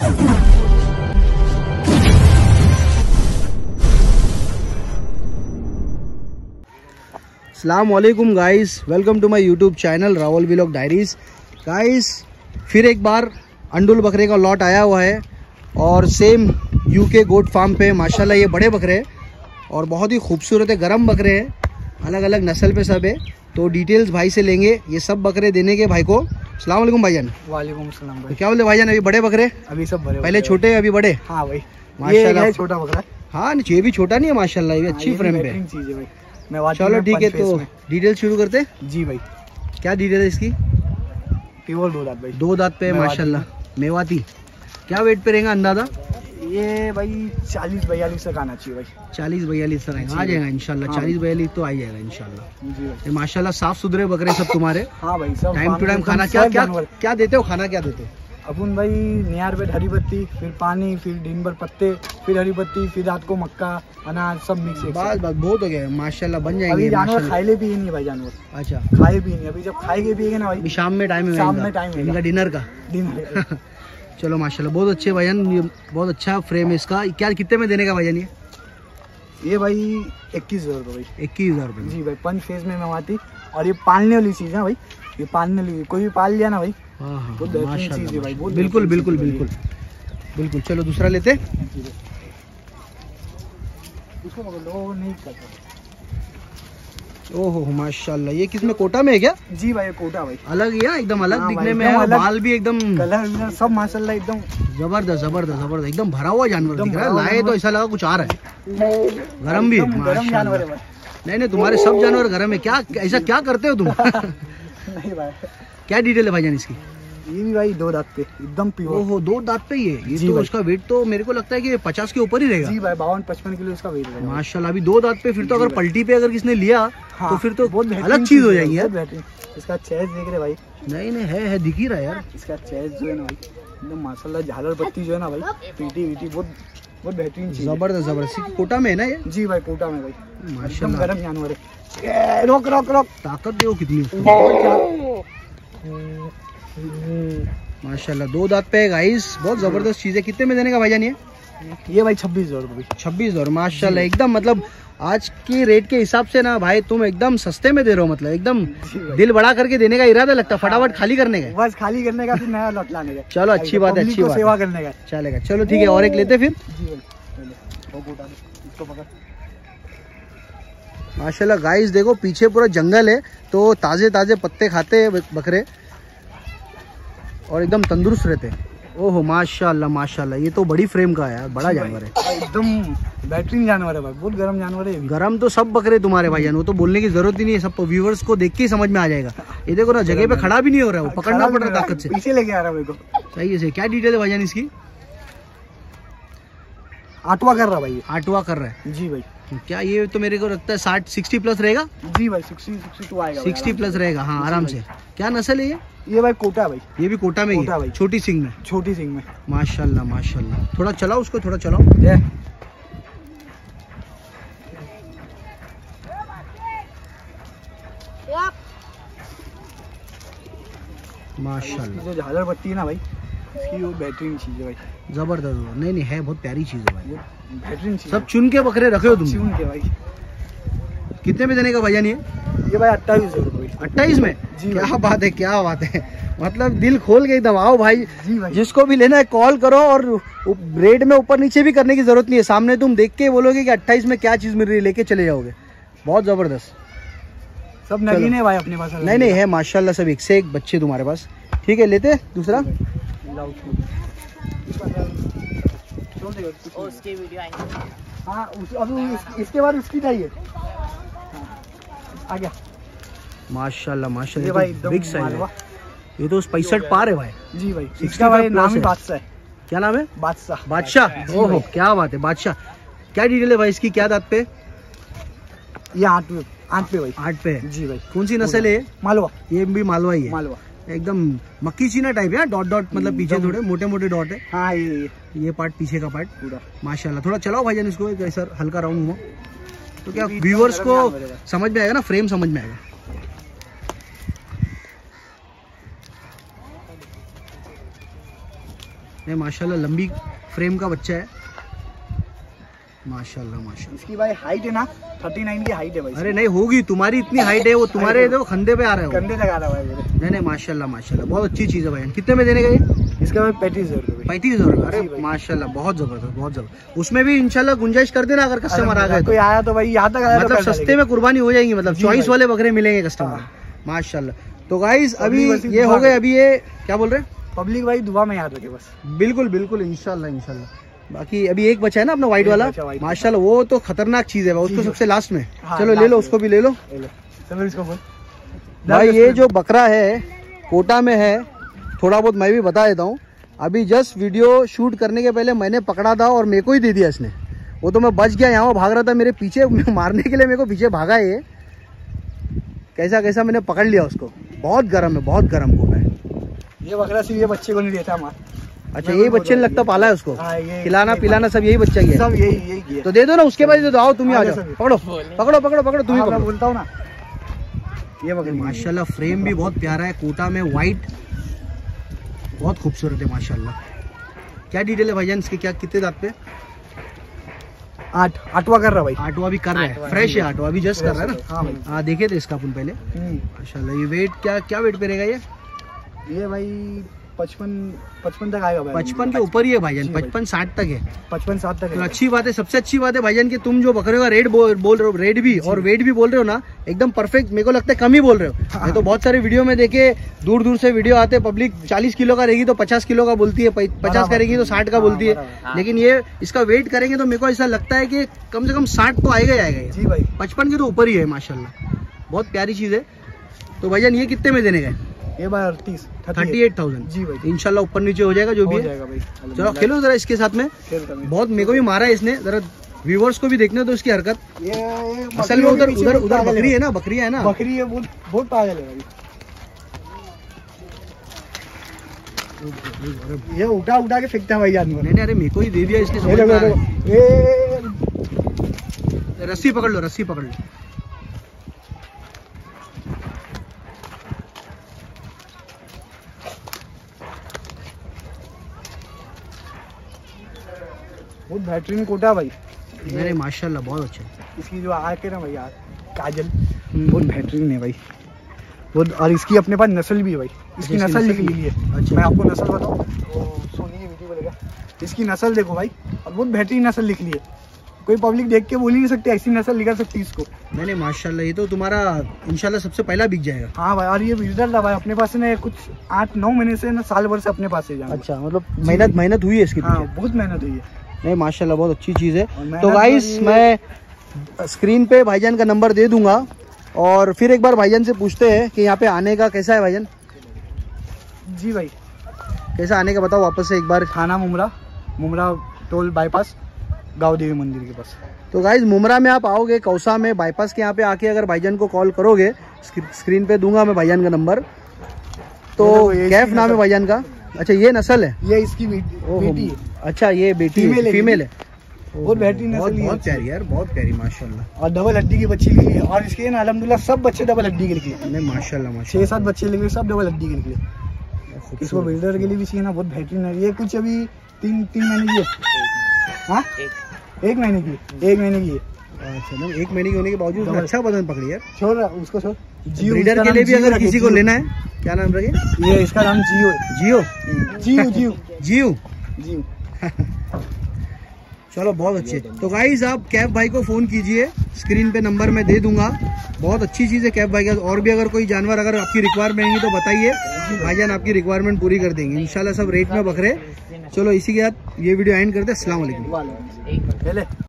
अस्सलामुअलैकुम guys, welcome to my YouTube channel Rawal vlog diaries. Guys फिर एक बार अंडुल बकरे का लॉट आया हुआ है और सेम यूके गोट फार्म पे माशाल्लाह ये बड़े बकरे हैं और बहुत ही खूबसूरत है, गर्म बकरे हैं, अलग अलग नस्ल पे सब है। तो डिटेल्स भाई से लेंगे ये सब बकरे देने के भाई को। अस्सलाम वालेकुम भाईजान। वालेकुम सलाम भाई। क्या बोले भाईजान, अभी बड़े बकरे? अभी सब बड़े, पहले छोटे अभी बड़े। हाँ भाई, माशाल्लाह ये छोटा बकरा। हाँ ये भी छोटा नहीं है माशाल्लाह, ये अच्छी फ्रेम पे। चीज है भाई। चलो ठीक है, तो डिटेल शुरू करते। जी भाई, क्या डिटेल है इसकी? प्योर 2 दांत भाई। 2 दांत पे माशाल्लाह, मेवाती। क्या वेट पे रहेगा अंदाजा? ये भाई 40-42 तक आना चाहिए भाई। 40-42 तक आ जाएगा इंशाल्लाह। 40-42 तो आ जाएगा इंशाल्लाह। जी भाई, माशाल्लाह साफ सुथरे बकरे सब तुम्हारे। हाँ भाई, सब टाइम टू टाइम खाना क्या देते हो? खाना क्या देते हो? अपन भाई नियर पे हरी पत्ती, फिर पानी, फिर दिन भर पत्ते, फिर हरी पत्ती, फिर रात को मक्का, अनाज सब मिक्स। बस बहुत हो गया माशाल्लाह, बन जाएंगे। अभी जानवर खाए भी नहीं भाई, जानवर अच्छा खाए भी नहीं। अभी जब खाएंगे पिएंगे ना भाई, शाम में टाइम है इनका डिनर का। चलो माशाल्लाह बहुत अच्छे भाईजान, ये बहुत अच्छा फ्रेम है इसका। क्या कितने में देने का भाईजान ये भाई 21,000 रुपये भाई। 21,000 रुपये जी भाई, पंच फेज में आती। और ये पालने वाली चीज़ है भाई, ये पालने वाली, कोई भी पाल लिया ना भाई। हाँ बहुत बेहतरीन चीज़ है भाई, बहुत बिल्कुल बिल्कुल बिल्कुल बिल्कुल। चलो दूसरा लेते। इसको लो नहीं करता। ओहो माशाल्लाह, ये किसमें कोटा में है क्या? जी भाई, कोटा भाई। अलग है एकदम, अलग दिखने में है, बाल भी एकदम, कलर सब माशाल्लाह एकदम जबरदस्त जबरदस्त जबरदस्त, एकदम भरा हुआ जानवर दिख रहा है। लाए तो ऐसा लगा कुछ आ रहा है। गरम भी है जानवर है। नहीं तुम्हारे सब जानवर गरम है। क्या ऐसा क्या करते हो तुम? नहीं भाई। क्या डिटेल है भाईजान इसकी? ये भी भाई 2 दांत पे एकदम प्योर। ओहो 2 दांत पे ये तो उसका वेट तो मेरे को लगता है कि 50 के ऊपर ही रहेगा। जी भाई, 52-55 किलो इसका वेट है माशाल्लाह। अभी 2 दांत पे, फिर तो अगर पलटी पे अगर किसने लिया तो फिर तो बहुत अलग चीज हो जाएगी यार। इसका चेस्ट देख रहे भाई? नहीं है दिख ही रहा है यार। इसका चेस्ट जो है ना भाई, एकदम माशाल्लाह, झालर पत्ती जो है ना भाई, पीटी बहुत बेहतरीन चीज। जबरदस्त जबरदस्त। कोटा में है ना ये? जी भाई, कोटा में भाई, माशाल्लाह गरम जानवर है। रोक। ताकत देखो कितनी माशाल्लाह। 2 दांत पे गाइस, बहुत जबरदस्त चीज है। कितने में देने का भाईजान ये भाई 26,000 रुपये। 26,000 माशाल्लाह, एकदम मतलब आज की रेट के हिसाब से ना भाई तुम एकदम सस्ते में दे रहे हो, मतलब एकदम दिल बड़ा करके देने का इरादा लगता है, फटाफट खाली करने का। बस खाली करने का, फिर नया लौट लाने का। चलो अच्छी बात है, अच्छी बात, सेवा करने का चलेगा। चलो ठीक है, और एक लेते फिर। माशाल्लाह गाइस देखो पीछे पूरा जंगल है, तो ताजे ताजे पत्ते खाते हैं बकरे और एकदम तंदुरुस्त रहते हैं। ओहो माशाल्लाह माशाल्लाह, ये तो बड़ी फ्रेम का है यार, बड़ा जानवर है, एकदम बेहतरीन जानवर है भाई, बहुत गर्म जानवर है। गरम तो सब बकरे तुम्हारे भाईजान, वो तो बोलने की जरूरत ही नहीं है, सब व्यूवर्स को देख के ही समझ में आ जाएगा। ये देखो ना, जगह पे खड़ा भी नहीं हो रहा है, वो पकड़ना पड़ रहा है ताकत से, पीछे लेके आ रहा है मेरे को। सही है। क्या डिटेल है भाईजान इसकी? 8वां कर रहा भाई। 8वां कर रहा है जी भाई। क्या ये तो मेरे को लगता है 60 प्लस रहेगा। जी भाई, 62 आएगा, 60 प्लस रहेगा हाँ आराम से। क्या नस्ल है ये भाई? कोटा भाई। ये भी कोटा में ही है, छोटी सिंग में। छोटी सिंग में माशाल्लाह माशाल्लाह। थोड़ा चलाओ उसको, थोड़ा चलाओ। माशाल्लाह जो झालर पत्ती है ना भाई, इसकी वो बेहतरीन चीज है भाई, जबरदस्त। नहीं है, बहुत प्यारी चीज है भाई, बेहतरीन चीज। सब चुन के बकरे रखे हो तुम? चुन के भाई। कितने में देने का भाईजान ये भाई 28,000 रुपये। 28 में? क्या बात है, क्या बात है, मतलब दिल खोल के एकदम आओ भाई। जी भाई, जिसको भी लेना है कॉल करो, और रेट में ऊपर नीचे भी करने की जरूरत नहीं है, सामने तुम देख के बोलोगे कि 28 में क्या चीज मिल रही है, लेके चले जाओगे। बहुत जबरदस्त, सब नगीने है भाई अपने पास। नहीं है माशाल्लाह, सब एक से एक बच्चे तुम्हारे पास। ठीक है लेते दूसरा। हाँ, इसके बाद उसकी चाहिए। आ गया। माशाल्लाह माशाल्लाह, भाई बिग साइज है ये तो। 65 पार है भाई। जी भाई, इसका भाई नाम बादशाह है। क्या नाम है? बादशाह। ओहो क्या बात है, बादशाह। क्या डिटेल है भाई इसकी? क्या दांत पे? ये 8 पे भाई। 8 पे है जी भाई। कौन सी नस्ल है? मालवा। ये भी मालवा ही है? मालवा एकदम मक्की चीना टाइप है, डॉट डॉट, मतलब पीछे थोड़े मोटे मोटे डॉट है। हाँ, ये पार्ट पीछे का पार्ट पूरा माशाल्लाह। थोड़ा चलाओ भाईजान इसको, ऐसा हल्का राउंड हुआ तो क्या व्यूअर्स को समझ में आएगा ना, फ्रेम समझ में आएगा। है माशाल्लाह, लंबी फ्रेम का बच्चा है माशाल्लाह माशाल्लाह। इसकी भाई हाइट है ना 39 की हाइट है भाई। अरे नहीं होगी, तुम्हारी इतनी हाइट है, वो तुम्हारे तो खंधे पे आ रहे हो। कंधे तक आ रहा है भाई। नहीं नहीं माशाल्लाह माशाल्लाह, बहुत अच्छी चीज़ है भाई। कितने में देने का ये? इसका भाई 35,000 रुपये। 35,000? अरे माशाल्लाह, बहुत जबरदस्त बहुत जबरदस्त। उसमें भी इंशाल्लाह गुंजाइश कर देना अगर कस्टमर आ गए। कोई आया तो भाई यहाँ तक आया, मतलब सस्ते में कुर्बानी हो जाएगी, मतलब चॉइस वाले बकरे मिलेंगे कस्टमर माशाल्लाह। तो गाइस अभी ये हो गए, अभी ये क्या बोल रहे हैं? पब्लिक भाई दुआ में याद रखे बस। बिल्कुल बिल्कुल, इंशाल्लाह इंशाल्लाह। बाकी अभी एक बचा है ना अपना व्हाइट वाला, माशाल्लाह वो तो खतरनाक चीज है, उसको सबसे लास्ट में। चलो ले लो, उसको भी ले लो। चलो इसको बोल भाई। ये जो बकरा है कोटा में है, थोड़ा बहुत मैं भी बता देता हूँ। अभी जस्ट वीडियो शूट करने के पहले मैंने पकड़ा था और मेरे को ही दे दिया इसने। वो तो मैं बच गया, यहाँ भाग रहा था मेरे पीछे मारने के लिए, मेरे को पीछे भागा ये। कैसा कैसा मैंने पकड़ लिया उसको। बहुत गर्म है, बहुत गर्म कोटा है ये बकरा। सिर्फ ये बच्चे को नहीं देता हमारा। अच्छा, यही बच्चे ने लगता पाला है उसको, खिलाना पिलाना सब यही बच्चा किया, सब यही किया। तो दे दो ना, उसके बाद दे दो। आओ तुम ही आ जाओ, पकड़ो पकड़ो पकड़ो पकड़ो, तुम ही पकड़ो। बोलता हूँ ना, ये बकरी माशाल्लाह फ्रेम भी बहुत प्यारा है, कोटा में व्हाइट, बहुत खूबसूरत है माशाल्लाह। क्या डिटेल है भाईजान इसके? क्या कितने दांत पे? 8वां कर रहा भाई। 8वां भी कर रहा है, फ्रेश है 8वां अभी जस्ट कर रहा है ना। हाँ भाई, हाँ देखे थे इसका अपन पहले माशाल्लाह। ये वेट क्या वेट पे रहेगा ये भाई 55 तक आएगा भाई। 55 के ऊपर ही है भाईजान, 55-60 तक है। 55-60 तक। तो अच्छी बात है, सबसे अच्छी बात है भाईजान कि तुम जो बकरे का रेट बोल रहे हो, रेट भी और वेट भी बोल रहे हो ना, एकदम परफेक्ट। मेरे को लगता है कम ही बोल रहे हो। मैं तो बहुत सारे वीडियो में देखे, दूर दूर से वीडियो आते, पब्लिक 40 किलो का रहेगी तो 50 किलो का बोलती है, 50 का रहेगी तो 60 का बोलती है। लेकिन ये इसका वेट करेंगे तो मेरे को ऐसा लगता है कि कम से कम 60 तो आएगा ही आएगा जी भाई। 55 के तो ऊपर ही है माशाल्लाह, बहुत प्यारी चीज है। तो भाईजान ये कितने में देने गए? ये भाई 38,000 जी भाई। इंशाल्लाह ऊपर नीचे हो जाएगा जो भी है भाई। चलो खेलो जरा इसके साथ में। बहुत मेरे को भी मारा है इसने, जरा व्यूवर्स को भी देखने दो इसकी हरकत। असल में उधर बकरी है ना, बकरियां है ना, बकरी है, बहुत पागल है भाई। ये उठा के फेंकता है भाई जानवर। नहीं अरे मेरे को ही दे दिया इसने, समझ में आ रहा है। रस्सी पकड़ लो, रस्सी पकड़ लो। बहुत बेहतरीन कोटा भाई। मेरे माशाल्लाह बहुत अच्छा। इसकी जो आँख है ना भाई, काजल बहुत बेहतरीन है भाई। बहुत, और इसकी अपने पास नस्ल भी है भाई। इसकी नस्ल लिख ली है। अच्छा, मैं आपको नस्ल बताऊँ तो सोनी वीडियो बोलेगा। इसकी नस्ल देखो भाई, और बहुत बेहतरीन नस्ल लिख ली है। कोई पब्लिक देख के बोल ही नहीं सकती ऐसी नस्ल निकाल सकती इसको। नहीं माशाल्लाह, ये तो तुम्हारा इंशाल्लाह सबसे पहला बिक जाएगा। हाँ भाई, और ये बिल्डर था भाई अपने पास ना, कुछ 8-9 महीने से ना, साल भर से अपने पास है। अच्छा, मतलब मेहनत हुई है इसकी। हाँ, बहुत मेहनत हुई है। नहीं माशाल्लाह बहुत अच्छी चीज़ है। तो गाइस मैं स्क्रीन पे भाईजान का नंबर दे दूंगा, और फिर एक बार भाईजान से पूछते हैं कि यहाँ पे आने का कैसा है भाईजान। जी भाई, कैसा आने का बताओ वापस से एक बार। थाना मुमरा टोल बाईपास, गाँव देवी मंदिर के पास। तो गाइस मुमरा में आप आओगे, कौसा में बाईपास के यहाँ पे आके अगर भाईजान को कॉल करोगे, स्क्रीन पे दूंगा मैं भाईजान का नंबर। तो कैफ नाम है भाईजान का। अच्छा, ये नस्ल है, ये इसकी बेटी है। अच्छा, ये बेटी फीमेल है। बहुत बेहतरीन नस्ल, बहुत प्यारी यार, बहुत प्यारी माशाल्लाह। और डबल हड्डी की बच्ची निकली है, और इसके ना अल्हम्दुलिल्लाह सब बच्चे डबल हड्डी के निकले। नहीं माशाल्लाह 6-7 बच्चे निकले, सब डबल हड्डी के निकले। इसको बिल्डर के लिए भी चाहिए ना, बहुत बेहतरीन है। ये कुछ अभी 3 महीने की है। हाँ, 1 महीने की है। अच्छा, ना 1 महीने की होने के बावजूद अच्छा वजन पकड़ी यार। छोड़ उसको, छोड़। ब्रीडर के लिए भी अगर किसी को लेना है, क्या नाम रखे? ये इसका नाम जियो है। जियो। चलो बहुत अच्छे। तो गाइज आप कैफ भाई को फ़ोन कीजिए, स्क्रीन पे नंबर मैं दे दूंगा। बहुत अच्छी चीज़ है कैफ भाई का। और भी अगर कोई जानवर अगर आपकी रिक्वायरमेंट है तो बताइए, भाईजान आपकी रिक्वायरमेंट पूरी कर देंगे इंशाल्लाह। सब रेट में बकरे। चलो इसी के साथ ये वीडियो एंड करते हैं। अस्सलाम वालेकुम।